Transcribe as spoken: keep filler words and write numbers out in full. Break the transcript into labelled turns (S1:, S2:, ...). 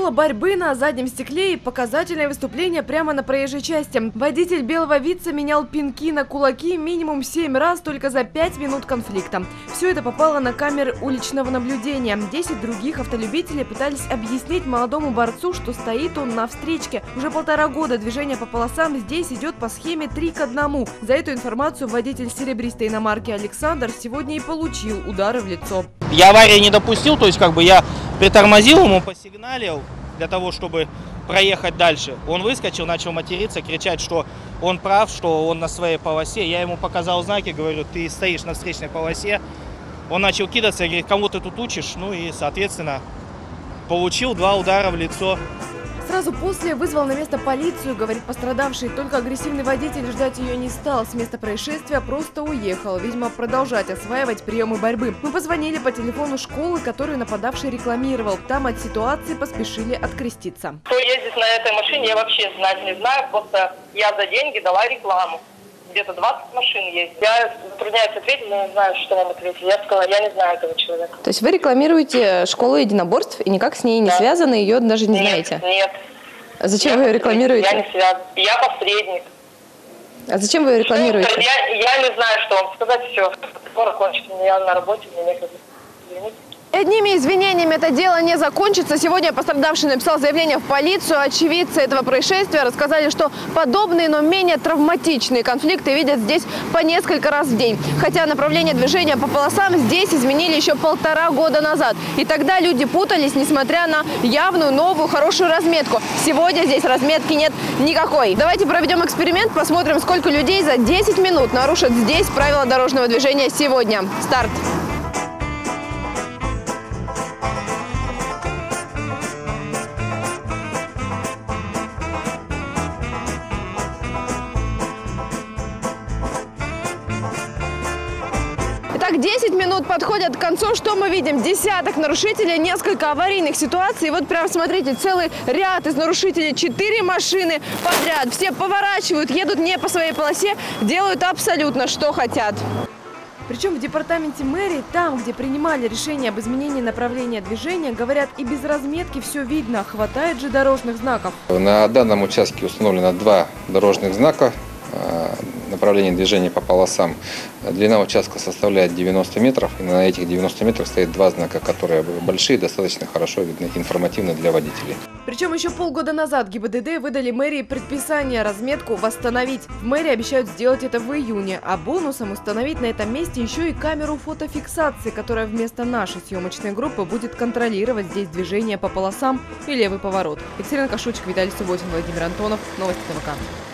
S1: Школа борьбы на заднем стекле и показательное выступление прямо на проезжей части. Водитель белого Витца менял пинки на кулаки минимум семь раз только за пять минут конфликта. Все это попало на камеры уличного наблюдения. Десять других автолюбителей пытались объяснить молодому борцу, что стоит он на встречке. Уже полтора года движение по полосам здесь идет по схеме три к одному. За эту информацию водитель серебристой иномарки Александр сегодня и получил удары в лицо.
S2: Я аварии не допустил, то есть как бы я притормозил ему, посигналил для того, чтобы проехать дальше. Он выскочил, начал материться, кричать, что он прав, что он на своей полосе. Я ему показал знаки, говорю, ты стоишь на встречной полосе. Он начал кидаться, говорит, кому ты тут учишь? Ну и, соответственно, получил два удара в лицо.
S1: Сразу после вызвал на место полицию, говорит пострадавший. Только агрессивный водитель ждать ее не стал. С места происшествия просто уехал. Видимо, продолжать осваивать приемы борьбы. Мы позвонили по телефону школы, которую нападавший рекламировал. Там от ситуации поспешили откреститься.
S3: Кто ездит на этой машине, я вообще знать не знаю. Просто я за деньги дала рекламу. Где-то двадцать машин есть. Я затрудняюсь ответить, я не знаю, что вам ответить. Я сказала, я не знаю этого человека.
S1: То есть вы рекламируете школу единоборств и никак с ней не да. связаны, ее даже не
S3: нет,
S1: знаете?
S3: Нет.
S1: Зачем
S3: я
S1: вы ее рекламируете?
S3: Я не связан. Я посредник.
S1: А зачем вы ее рекламируете?
S3: Что, я, я не знаю, что вам сказать. Все. Скоро кончится. Я на работе, мне некогда. Извините.
S1: Одними извинениями это дело не закончится. Сегодня пострадавший написал заявление в полицию. Очевидцы этого происшествия рассказали, что подобные, но менее травматичные конфликты видят здесь по несколько раз в день. Хотя направление движения по полосам здесь изменили еще полтора года назад. И тогда люди путались, несмотря на явную, новую, хорошую разметку. Сегодня здесь разметки нет никакой. Давайте проведем эксперимент, посмотрим, сколько людей за десять минут нарушат здесь правила дорожного движения сегодня. Старт! Итак, десять минут подходят к концу. Что мы видим? Десяток нарушителей, несколько аварийных ситуаций. И вот прям смотрите, целый ряд из нарушителей. Четыре машины подряд. Все поворачивают, едут не по своей полосе, делают абсолютно, что хотят. Причем в департаменте мэрии, там, где принимали решение об изменении направления движения, говорят, и без разметки все видно. Хватает же дорожных знаков.
S4: На данном участке установлено два дорожных знака. Направление движения по полосам. Длина участка составляет девяносто метров, и на этих девяноста метрах стоит два знака, которые большие, достаточно хорошо видны, информативны для водителей.
S1: Причем еще полгода назад ГИБДД выдали мэрии предписание разметку восстановить. В мэрии обещают сделать это в июне, а бонусом установить на этом месте еще и камеру фотофиксации, которая вместо нашей съемочной группы будет контролировать здесь движение по полосам и левый поворот. Екатерина Кашучик, Виталий Субботин, Владимир Антонов. Новости ТВК.